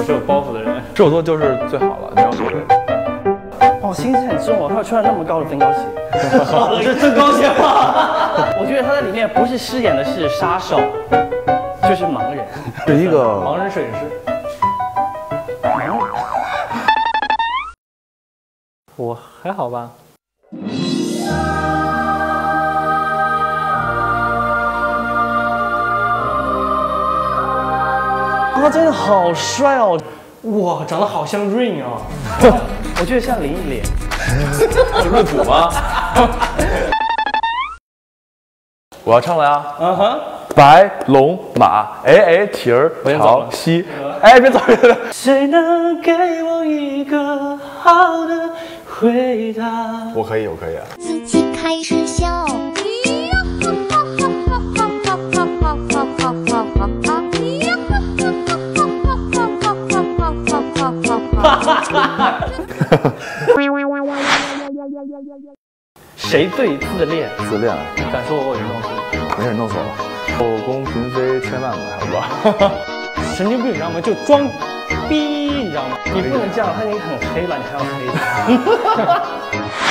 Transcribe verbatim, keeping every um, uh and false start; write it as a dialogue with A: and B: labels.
A: 是有包袱的人。
B: 射手座就是最好了，没有别人。
C: 哦，心机很重哦，他会穿那么高的分高鞋，这增高鞋吗？我觉得他在里面不是饰演的是杀手，就是盲人，
B: 是一个
A: 盲人摄影师。我还好吧。
C: 他真的好帅哦！
A: 哇，长得好像 Rain 啊！
C: 我觉得像林忆莲。
B: 是入土吗？我要唱了呀！
C: 嗯哼。
B: 白龙马，哎哎，蹄儿朝西，哎，别走别走。
C: 谁能给我一个好的回答？
B: 我可以，我可以啊。
D: 自己开始笑。
C: 谁最自恋？
B: 自恋，
C: 敢说我有这种事？
B: 没事，弄死我吧。后宫嫔妃千万个，还有吧？
C: 神经病，你知道吗？就装逼，你知道吗？你不能这样，他已经很黑了，你还要黑他。